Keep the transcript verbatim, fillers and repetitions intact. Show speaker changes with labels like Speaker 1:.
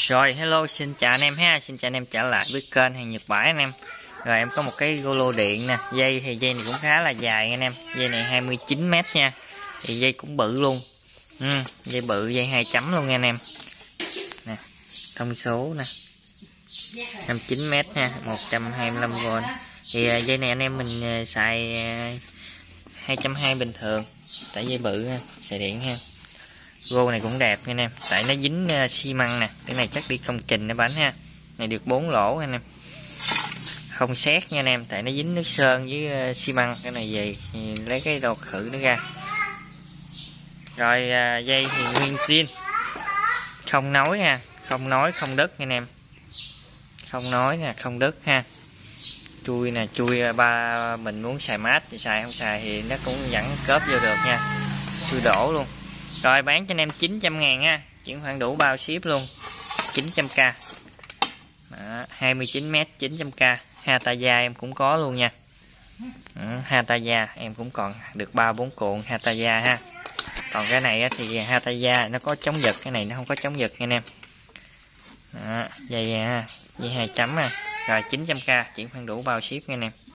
Speaker 1: Rồi hello, xin chào anh em ha, xin chào anh em trở lại với kênh hàng Nhật Bãi anh em. Rồi em có một cái golo điện nè, dây thì dây này cũng khá là dài anh em. Dây này hai mươi chín mét nha. Thì dây cũng bự luôn. Ừ, dây bự, dây hai chấm luôn nha anh em. Nè, thông số nè. hai mươi chín mét ha, một trăm hai mươi lăm vôn. Thì uh, dây này anh em mình uh, xài uh, hai trăm hai mươi bình thường. Tại dây bự ha, xài điện ha. Gô này cũng đẹp nha anh em, tại nó dính uh, xi măng nè, cái này chắc đi công trình nó bánh ha. Này được bốn lỗ anh em, không xét nha anh em, tại nó dính nước sơn với uh, xi măng. Cái này về lấy cái đồ khử nó ra. Rồi uh, dây thì nguyên zin, không nối ha, không nối không đứt nha anh em, không nối nè, không đứt ha. Chui nè, chui ba mình muốn xài mát thì xài, không xài thì nó cũng vẫn cớp vô được nha, chui đổ luôn. Rồi bán cho anh em chín trăm ngàn ha, chuyển khoản đủ bao ship luôn, chín trăm k. Đó, hai mươi chín mét chín trăm k. Hataya em cũng có luôn nha. Ừ, Hataya em cũng còn được ba bốn cuộn Hataya ha. Còn cái này thì Hataya nó có chống giật, cái này nó không có chống giật nha anh em. Đó, dây ha, dây hai chấm ha. Rồi chín trăm k, chuyển khoản đủ bao ship nha anh em.